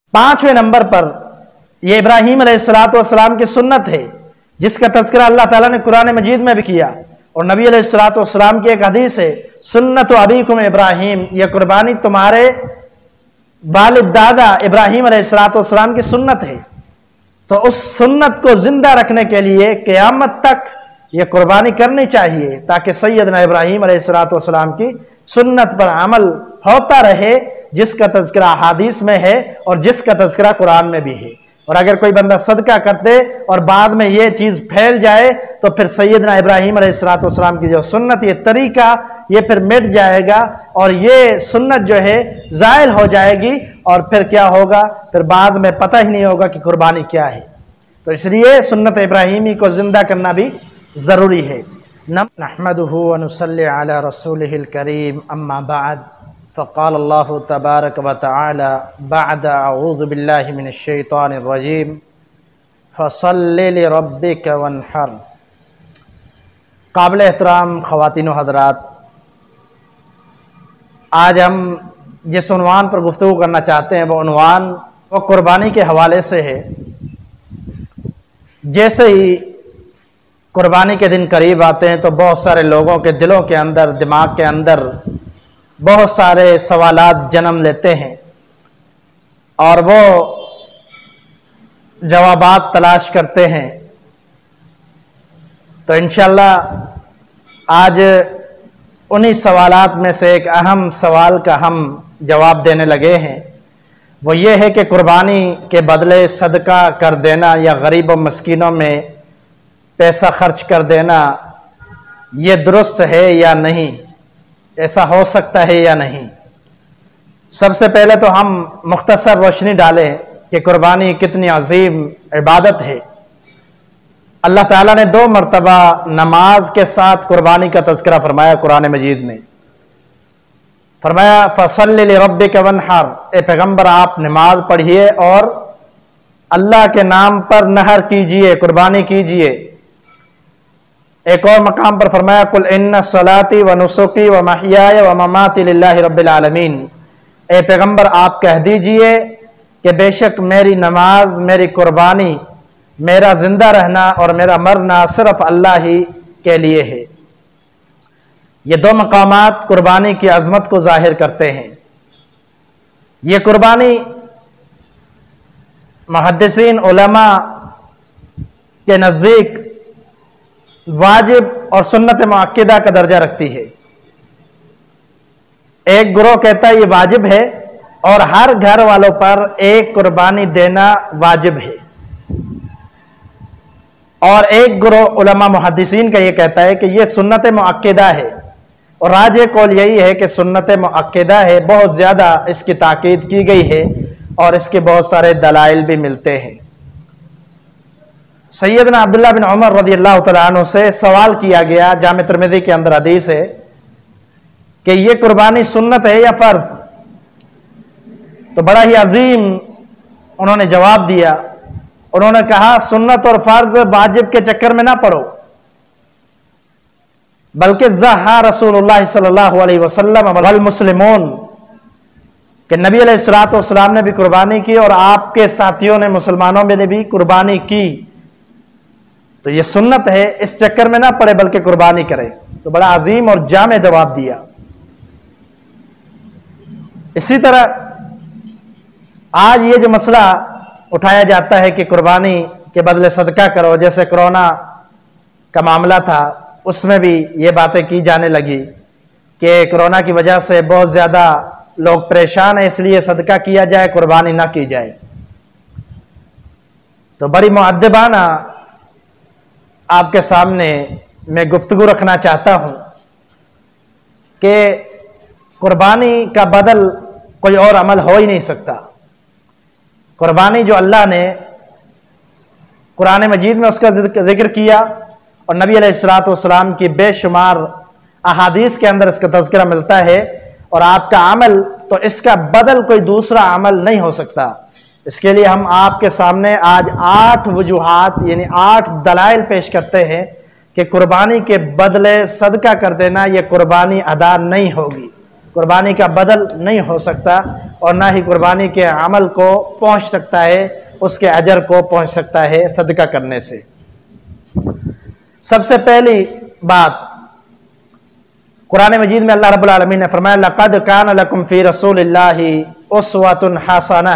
पांचवें नंबर पर यह इब्राहीम अलैहिस्सलाम की सुन्नत है, जिसका तज़किरा अल्लाह ताला ने कुरान मजीद में भी किया। और नबी अलैहिस्सलाम की एक हदीस है, सुन्नत अबीकुम इब्राहीम, यह कुर्बानी तुम्हारे वालिद दादा इब्राहीम अलैहिस्सलाम की सुन्नत है। तो उस सुन्नत को जिंदा रखने के लिए क़यामत तक यह कुर्बानी करनी चाहिए, ताकि सैयदना इब्राहीम अलैहिस्सलाम की सुन्नत पर अमल होता रहे, जिसका तज़किरा हदीस में है और जिसका तज़किरा कुरान में भी है। और अगर कोई बंदा सदका कर दे और बाद में यह चीज फैल जाए तो फिर सैयदना इब्राहीम अलैहिस्सलाम की जो सुन्नत, ये तरीका, ये फिर मिट जाएगा और ये सुन्नत जो है ज़ायल हो जाएगी। और फिर क्या होगा, फिर बाद में पता ही नहीं होगा कि कुर्बानी क्या है। तो इसलिए सुन्नत इब्राहीमी को जिंदा करना भी ज़रूरी है। नहमदुहु व नुसल्ली अला रसूलिहिल करीम, अम्मा बाद, फ़क़ाल अल्लाहु तबारक व तआला बअद अऊज़ु बिल्लाहि मिनश शैतानिर रजीम फ़सल्लि लिरब्बिक वन्हर। काबिल एहतराम ख़वातीन व हज़रात, आज हम जिस उन्वान पर गुफ्तगू करना चाहते हैं वो उन्वान वो कुर्बानी के हवाले से है। जैसे ही कुर्बानी के दिन करीब आते हैं तो बहुत सारे लोगों के दिलों के अंदर, दिमाग के अंदर बहुत सारे सवालात जन्म लेते हैं और वो जवाबात तलाश करते हैं। तो इंशाअल्लाह आज उन्हीं सवालात में से एक अहम सवाल का हम जवाब देने लगे हैं। वो ये है कि कुर्बानी के बदले सदका कर देना या गरीब और मस्कीनों में पैसा खर्च कर देना, ये दुरुस्त है या नहीं, ऐसा हो सकता है या नहीं। सबसे पहले तो हम मुख्तसर रोशनी डालें कि कुर्बानी कितनी अजीम इबादत है। अल्लाह ताला ने 2 मरतबा नमाज के साथ कुर्बानी का तज़किरा फरमाया कुरान मजीद में। फरमाया फ़सल्लि लिरब्बिक वन्हर, ए पैगम्बर आप नमाज पढ़िए और अल्लाह के नाम पर नहर कीजिए, कुर्बानी कीजिए। एक और मकाम पर फरमाया कुल इन्ना सलाती व नुसुकी व महयाय व ममाती लिल्लाहि रब्बिल आलमीन, ए पैगम्बर आप कह दीजिए कि बेशक मेरी नमाज, मेरी कुर्बानी, मेरा जिंदा रहना और मेरा मरना सिर्फ अल्लाह ही के लिए है। ये 2 मकामात कुर्बानी की अजमत को जाहिर करते हैं। ये कुर्बानी मुहद्दिसीन उलमा के नज़दीक वाजिब और सुन्नत मुअक्किदा का दर्जा रखती है। एक गुरोह कहता है ये वाजिब है और हर घर वालों पर एक कुर्बानी देना वाजिब है, और एक गुरोह उलमा मुहद्दिसीन का ये कहता है कि ये सुन्नत मुअक्किदा है। और राजे कौल यही है कि सुन्नत मुअक्किदा है, बहुत ज़्यादा इसकी ताकीद की गई है और इसके बहुत सारे दलाइल भी मिलते हैं। सैयदना अब्दुल्लाह बिन उमर रज़ियल्लाहु तआला अन्हु से सवाल किया गया, जामे तिर्मिज़ी के अंदर हदीस है कि ये कुर्बानी सुन्नत है या फ़र्ज। तो बड़ा ही अजीम उन्होंने जवाब दिया। उन्होंने कहा सुन्नत और फ़र्ज वाजिब के चक्कर में ना पड़ो, बल्कि ज़हा रसूलुल्लाह सल्लल्लाहु अलैहि वसल्लम वल मुस्लिमून, कि नबी अलैहिस्सलाम ने भी कुर्बानी की और आपके साथियों ने, मुसलमानों ने भी कुर्बानी की। तो ये सुन्नत है, इस चक्कर में ना पड़े बल्कि कुर्बानी करें। तो बड़ा अजीम और जामे जवाब दिया। इसी तरह आज ये जो मसला उठाया जाता है कि कुर्बानी के बदले सदका करो, जैसे कोरोना का मामला था उसमें भी ये बातें की जाने लगी कि कोरोना की वजह से बहुत ज़्यादा लोग परेशान हैं, इसलिए सदका किया जाए, कुर्बानी ना की जाए। तो बड़ी मुअद्दिबाना आपके सामने मैं गुफ्तगू रखना चाहता हूँ कि कुर्बानी का बदल कोई और अमल हो ही नहीं सकता। कुर्बानी जो अल्लाह ने कुरान मजीद में उसका जिक्र किया और नबी अलैहिस्सलाम की बेशुमार अहादीस के अंदर इसका तज़किरा मिलता है, और आपका अमल तो इसका बदल कोई दूसरा अमल नहीं हो सकता। इसके लिए हम आपके सामने आज 8 वजूहात यानी 8 दलाइल पेश करते हैं कि कुर्बानी के बदले सदका कर देना यह कुर्बानी अदा नहीं होगी। कुर्बानी का बदल नहीं हो सकता और ना ही कुर्बानी के अमल को पहुंच सकता है, उसके अजर को पहुंच सकता है सदका करने से। सबसे पहली बात, कुरान मजीद में अल्लाह रब्बुल आलमीन ने फरमाया लक़द कान लकुम फ़ी रसूलिल्लाहि उस्वतुन हसना,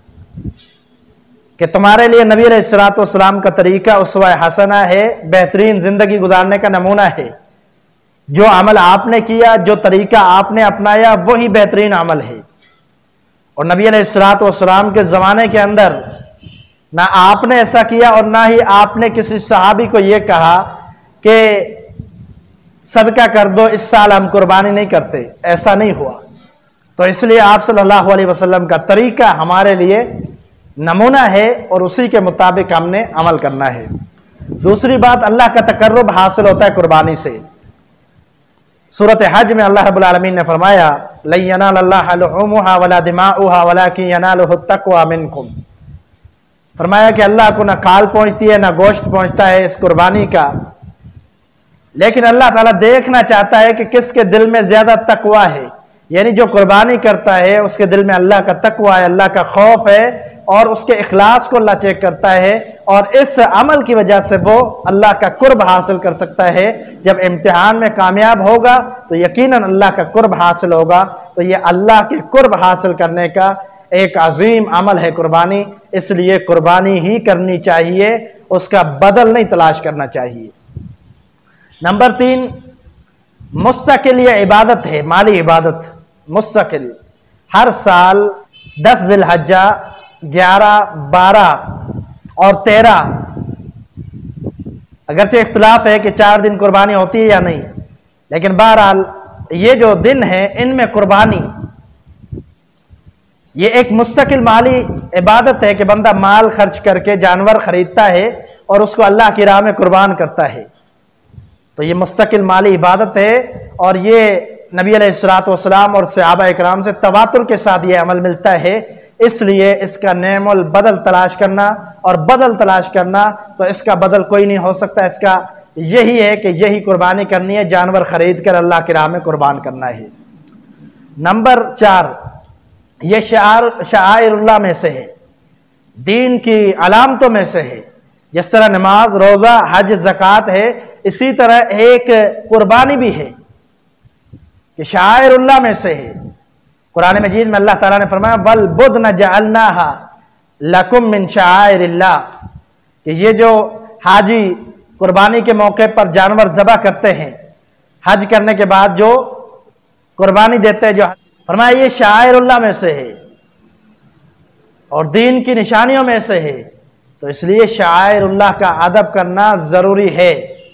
कि तुम्हारे लिए नबी अलैहिस्सलातु वस्सलाम का तरीका उस्वा हसना है, बेहतरीन जिंदगी गुजारने का नमूना है। जो अमल आपने किया, जो तरीका आपने अपनाया, वही बेहतरीन अमल है। और नबी अलैहिस्सलातु वस्सलाम के ज़माने के अंदर ना आपने ऐसा किया और ना ही आपने किसी सहाबी को यह कहा कि सदका कर दो, इस साल हम कुर्बानी नहीं करते, ऐसा नहीं हुआ। तो इसलिए आप सल्लल्लाहु अलैहि वसल्लम का तरीका हमारे लिए नमूना है और उसी के मुताबिक हमने अमल करना है। दूसरी बात, अल्लाह का तकर्रुब हासिल होता है कुर्बानी से। सूरत हज में अल्लाह रब्बुल आलमीन ने फरमाया लन यनालल्लाह लुहूमुहा वला दिमाउहा वलाकिन यनालुहु तक़वा मिनकुम, फरमाया कि अल्लाह को ना खाल पहुंचती है ना गोश्त पहुंचता है इस कुर्बानी का, लेकिन अल्लाह ताला देखना चाहता है कि किसके दिल में ज्यादा तकवा है। यानी जो कुर्बानी करता है उसके दिल में अल्लाह का तकवा है, अल्लाह का खौफ है और उसके इखलास को अल्लाह चेक करता है और इस अमल की वजह से वो अल्लाह का कुर्ब हासिल कर सकता है। जब इम्तिहान में कामयाब होगा तो यकीनन अल्लाह का कुर्ब हासिल होगा। तो ये अल्लाह के कुर्ब हासिल करने का एक अजीम अमल है कुर्बानी, इसलिए कुर्बानी ही करनी चाहिए, उसका बदल नहीं तलाश करना चाहिए। नंबर 3, मुस्तकिल ये इबादत है, माली इबादत मुस्तकिल। हर साल 10 ज़िलहज्जा, 11, 12 और 13, अगरचे इख्तिलाफ है कि 4 दिन कुर्बानी होती है या नहीं, लेकिन बहरहाल ये जो दिन है इनमें कुर्बानी ये एक मुस्तकिल माली इबादत है कि बंदा माल खर्च करके जानवर खरीदता है और उसको अल्लाह की राह में कुर्बान करता है। तो ये मुस्तकिल माली इबादत है और ये नबी अलैहिस्सलातु वस्सलाम और सहाबा इकराम से तवातुर के साथ ये अमल मिलता है। इसलिए इसका नेमुल बदल तलाश करना और बदल तलाश करना, तो इसका बदल कोई नहीं हो सकता। इसका यही है कि यही कुर्बानी करनी है, जानवर खरीद कर अल्लाह की राह में कुर्बान करना है। नंबर 4, ये शाआइरुल्लाह में से है, दीन की अलामतों में से है। जिस तरह नमाज, रोजा, हज, ज़कात है, इसी तरह एक कुर्बानी भी है कि शाआइरुल्लाह में से है। कुरान मजीद में अल्लाह ताला ने फरमाया वल बुद्न जअलनाहा लकुम मिन शाआइरिल्लाह, कि ये जो हाजी कुर्बानी के मौके पर जानवर ज़बह करते हैं, हज करने के बाद जो कुर्बानी देते हैं, जो फरमाया ये शाआइरुल्लाह में से है और दीन की निशानियों में से है। तो इसलिए शाआइरुल्लाह का अदब करना जरूरी है।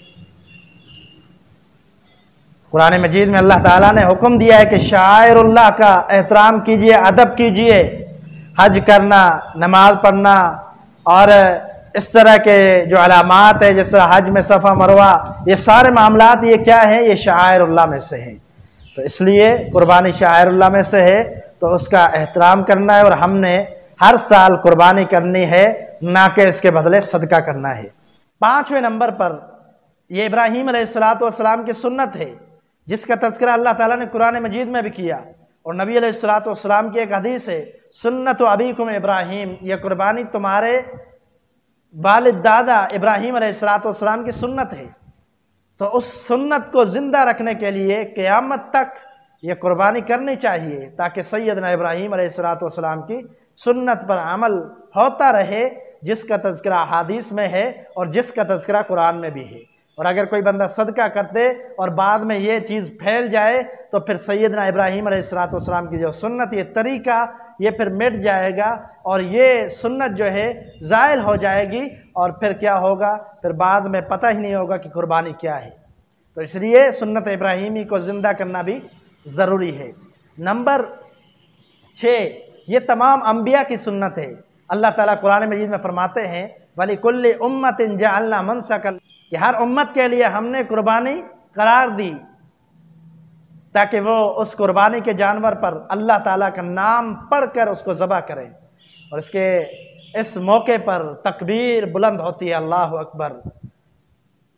कुरान मजीद में अल्लाह ताला ने हुक्म दिया है कि शाआइरुल्लाह का एहतराम कीजिए, अदब कीजिए। हज करना, नमाज पढ़ना और इस तरह के जो अलामात है, जैसे हज में सफ़ा मरवा, ये सारे मामलात ये क्या है, ये शाआइरुल्लाह में से हैं। तो इसलिए कुर्बानी शाआइरुल्लाह में से है, तो उसका एहतराम करना है और हमने हर साल कुर्बानी करनी है, ना कि इसके बदले सदका करना है। 5वें नंबर पर ये इब्राहीम अलैहिस्सलातु वस्सलाम की सुन्नत है, जिसका तज़किरा अल्लाह ताला ने कुरान मजीद में भी किया और नबी अलैहिस्सलातु वस्सलाम की एक हदीस है सुन्नत अबीकुम इब्राहीम, यह कुर्बानी तुम्हारे वालिद दादा इब्राहीम अलैहिस्सलातु वस्सलाम की सुन्नत है। तो उस सुन्नत को जिंदा रखने के लिए क़यामत तक यह कुर्बानी करनी चाहिए, ताकि सैयदना इब्राहीम अलैहिस्सलातु वस्सलाम की सुन्नत पर अमल होता रहे, जिसका तज़किरा हदीस में है और जिसका तज़किरा कुरान में भी है। और अगर कोई बंदा सदका करते और बाद में ये चीज़ फैल जाए तो फिर सैयदना इब्राहीम अलैहिस्सलातु वस्सलाम की जो सुन्नत, ये तरीका, ये फिर मिट जाएगा और ये सुन्नत जो है ज़ाइल हो जाएगी और फिर क्या होगा, फिर बाद में पता ही नहीं होगा कि कुर्बानी क्या है। तो इसलिए सुन्नत इब्राहीमी को ज़िंदा करना भी ज़रूरी है। नंबर 6, ये तमाम अम्बिया की सुन्नत है। अल्लाह ताला कुरान मजीद में फरमाते हैं वलिकुल्लि उम्मतिन जअलना मनसकन, कि हर उम्मत के लिए हमने कुर्बानी करार दी, ताकि वो उस कुर्बानी के जानवर पर अल्लाह ताला का नाम पढ़कर उसको ज़बह करें। और इस मौके पर तकबीर बुलंद होती है, अल्लाह अकबर।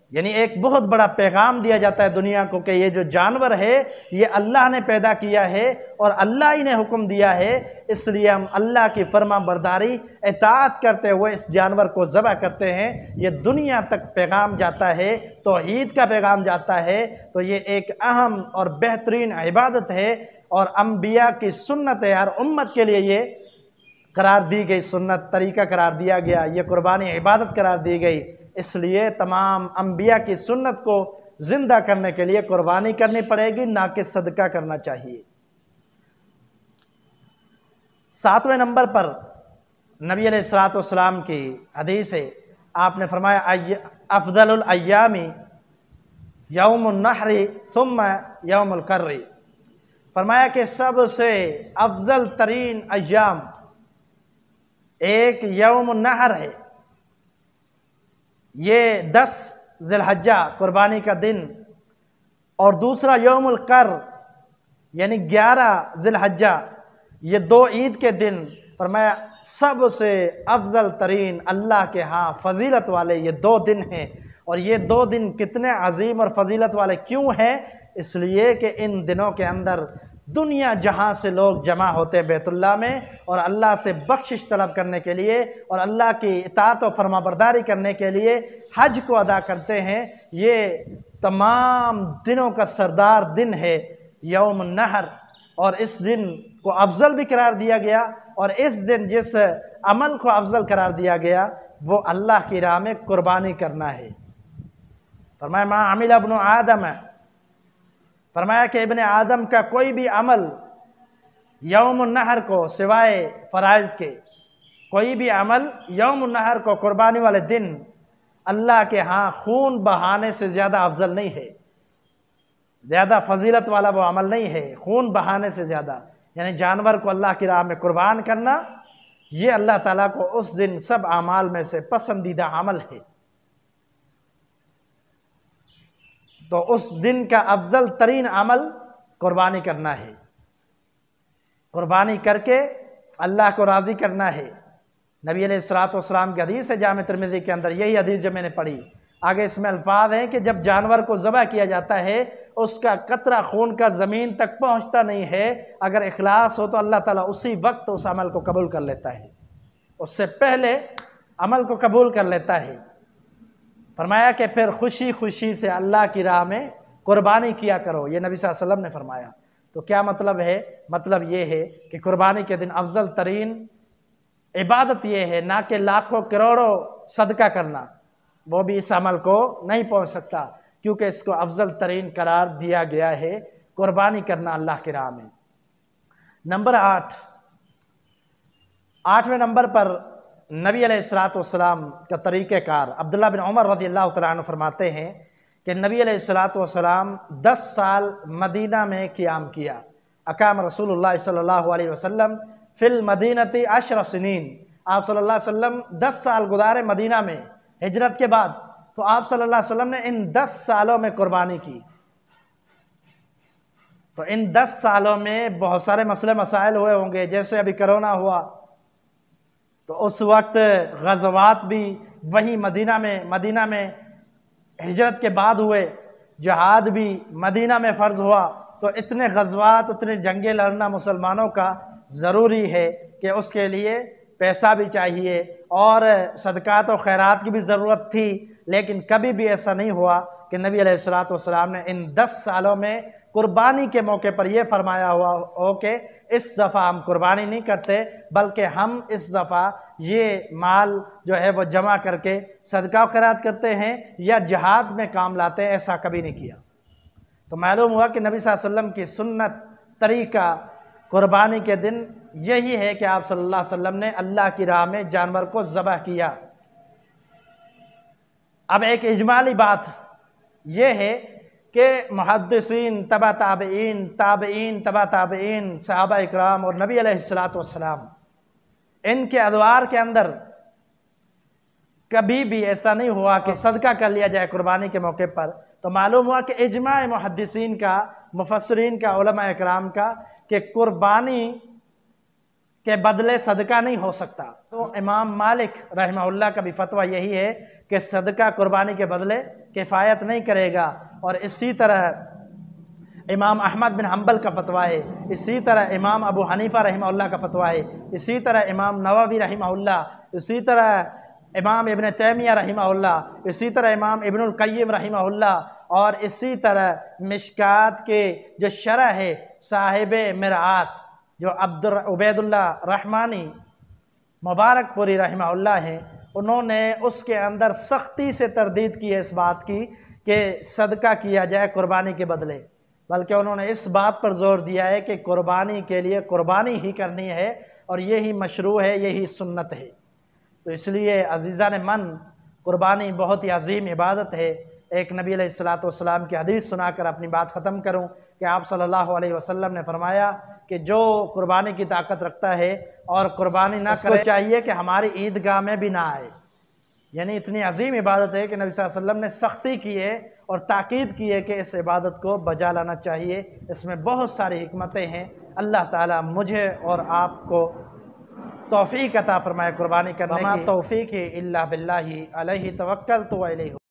यानी एक बहुत बड़ा पैगाम दिया जाता है दुनिया को कि ये जो जानवर है ये अल्लाह ने पैदा किया है और अल्लाह ही ने हुक्म दिया है, इसलिए हम अल्लाह की फर्मा बरदारी इताअत करते हुए इस जानवर को ज़बह करते हैं। ये दुनिया तक पैगाम जाता है, तौहीद का पैगाम जाता है। तो ये एक अहम और बेहतरीन इबादत है और अम्बिया की सुन्नत है। हर उम्मत के लिए ये करार दी गई सुन्नत, तरीका करार दिया गया, ये कुर्बानी इबादत करार दी गई। इसलिए तमाम अम्बिया की सुन्नत को जिंदा करने के लिए कुर्बानी करनी पड़ेगी, ना कि सदका करना चाहिए। 7वें नंबर पर नबी अलैहिस्सलाम की हदीस है, आपने फरमाया अफदलुल अय्यामी यौमुन नहरी सुम्मा यौमुल कर्री। फरमाया कि सबसे अफजल तरीन अय्याम एक यौमुन नहर है, ये 10 ज़िलहज्जा कुर्बानी का दिन, और दूसरा यौमुल कर यानी 11 ज़िलहज्जा, ये 2 ईद के दिन। फरमाया सबसे अफजल तरीन अल्लाह के यहाँ फजीलत वाले ये 2 दिन हैं। और ये 2 दिन कितने अजीम और फजीलत वाले क्यों हैं? इसलिए कि इन दिनों के अंदर दुनिया जहाँ से लोग जमा होते हैं बैतुल्लाह में और अल्लाह से बख्शिश तलब करने के लिए और अल्लाह की इताअत और फरमाबरदारी करने के लिए हज को अदा करते हैं। ये तमाम दिनों का सरदार दिन है यौम नहर, और इस दिन को अफजल भी करार दिया गया। और इस दिन जिस अमल को अफजल करार दिया गया वो अल्लाह की राह में कुर्बानी करना है। फरमाया मा अमिल इब्नु आदम, फरमाया कि इब्ने आदम का कोई भी अमल यौम नहर को सिवाय फ़राइज़ के, कोई भी अमल यौम नहर को कुर्बानी वाले दिन अल्लाह के यहाँ खून बहाने से ज़्यादा अफजल नहीं है, ज़्यादा फजीलत वाला वो अमल नहीं है खून बहाने से ज़्यादा। यानी जानवर को अल्लाह की राह में कुर्बान करना ये अल्लाह ताला को उस दिन सब अमाल में से पसंदीदा अमल है। तो उस दिन का अफजल तरीन अमल कुर्बानी करना है, कुर्बानी करके अल्लाह को राज़ी करना है। नबी अलैहिस्सलाम की हदीस है जामे तिर्मिज़ी के अंदर, यही हदीस जब मैंने पढ़ी, आगे इसमें अल्फाज हैं कि जब जानवर को ज़बह किया जाता है उसका कतरा खून का ज़मीन तक पहुंचता नहीं है, अगर इखलास हो तो अल्लाह ताला उसी वक्त उस अमल को कबूल कर लेता है, उससे पहले अमल को कबूल कर लेता है। फरमाया कि फिर खुशी खुशी से अल्लाह की राह में कुर्बानी किया करो, ये नबी सल्लल्लाहु अलैहि वसल्लम ने फरमाया। तो क्या मतलब है? मतलब ये है कि कुर्बानी के दिन अफजल तरीन इबादत ये है, ना कि लाखों करोड़ों सदका करना, वो भी इस अमल को नहीं पहुंच सकता, क्योंकि इसको अफजल तरीन करार दिया गया है कुर्बानी करना अल्लाह की राह में। नंबर 8, 8वें नंबर पर नबी अलैहिस्सलाम का तरीक़ेकार, अब्दुल्लाह बिन उमर रज़ियल्लाहु तआला अन्हु फरमाते हैं कि नबी अलैहिस्सलाम 10 साल मदीना में क़ियाम किया। अकाम रसूलुल्लाह सल्लल्लाहु अलैहि वसल्लम फिल मदीनती 10 सिनीन, आप सल्लल्लाहु अलैहि वसल्लम 10 साल गुजारे मदीना में हिजरत के बाद। तो आप सल्लल्लाहु अलैहि वसल्लम ने इन 10 सालों में कुर्बानी की। तो इन 10 सालों में बहुत सारे मसले मसाइल हुए होंगे, जैसे अभी कोरोना हुआ तो उस वक्त गज़वात भी वही मदीना में हिजरत के बाद हुए, जहाद भी मदीना में फ़र्ज़ हुआ। तो इतने गज़वात, इतने जंगें लड़ना मुसलमानों का ज़रूरी है कि उसके लिए पैसा भी चाहिए और सदक़ात और खैरात की भी ज़रूरत थी। लेकिन कभी भी ऐसा नहीं हुआ कि नबी अलैहिस्सलातु वस्सलाम ने इन 10 सालों में कुर्बानी के मौके पर यह फरमाया हुआ हो कि इस दफ़ा हम कुर्बानी नहीं करते, बल्कि हम इस दफ़ा ये माल जो है वो जमा करके सदका खैरात करते हैं या जिहाद में काम लाते हैं, ऐसा कभी नहीं किया। तो मालूम हुआ कि नबी सल्लल्लाहु अलैहि वसल्लम की सुन्नत तरीका कुर्बानी के दिन यही है कि आप सल्लल्लाहु अलैहि वसल्लम ने अल्लाह की राह में जानवर को ज़बह किया। अब एक इजमाली बात यह है कि मुहद्दिसीन, तबा ताबईन, ताबईन, तबा ताबईन, सहाबा इकराम और नबी अलैहिस्सलातु वस्सलाम, इनके अदवार के अंदर कभी भी ऐसा नहीं हुआ कि सदका कर लिया जाए कुर्बानी के मौके पर। तो मालूम हुआ कि इजमा मुहद्दिसीन का, मुफस्सिरीन का, उलमा इकराम का, कि कुर्बानी के बदले सदका नहीं हो सकता। तो इमाम मालिक रहमहुल्लाह का भी फतवा यही है कि सदका कुर्बानी के बदले किफ़ायत नहीं करेगा। और इसी तरह इमाम अहमद बिन हम्बल का फतवा है, इसी तरह इमाम अबू हनीफा रहमहुल्लाह का फतवा है, इसी तरह इमाम नववी रहमहुल्लाह, इसी तरह इमाम इब्न तैमिया रहमहुल्लाह, इसी तरह इमाम इब्नुल क़य्यिम रहमहुल्लाह, और इसी तरह मिशकात के जो शरह है साहिब मिरात जो उबैदुल्लाह रहमानी मुबारकपुरी रहमहुल्लाह हैं, उन्होंने उसके अंदर सख्ती से तरदीद की है इस बात की कि सदका किया जाए कुर्बानी के बदले, बल्कि उन्होंने इस बात पर जोर दिया है कि कुर्बानी के लिए कुर्बानी ही करनी है और यही मशरू है, यही सुन्नत है। तो इसलिए अजीज़ा ने मन कुर्बानी बहुत ही अजीम इबादत है। एक नबी अलैहिस्सलातु वस्सलाम की हदीस सुनाकर अपनी बात ख़त्म करूं कि आप सल्लल्लाहु अलैहि वसल्लम ने फरमाया कि जो कुर्बानी की ताकत रखता है और कुर्बानी ना करे, चाहिए कि हमारी ईदगाह में भी ना आए। यानी इतनी अजीम इबादत है कि नबी सल्लल्लाहु अलैहि वसल्लम ने सख्ती की है और ताकीद की है कि इस इबादत को बजा लाना चाहिए। इसमें बहुत सारी हिकमतें हैं। अल्लाह ताला मुझे और आपको तौफीक अता फरमाए कुर्बानी करने की। तौफीक इल्ला बिल्लाहि अलैहि तवक्कलतु व इलैहि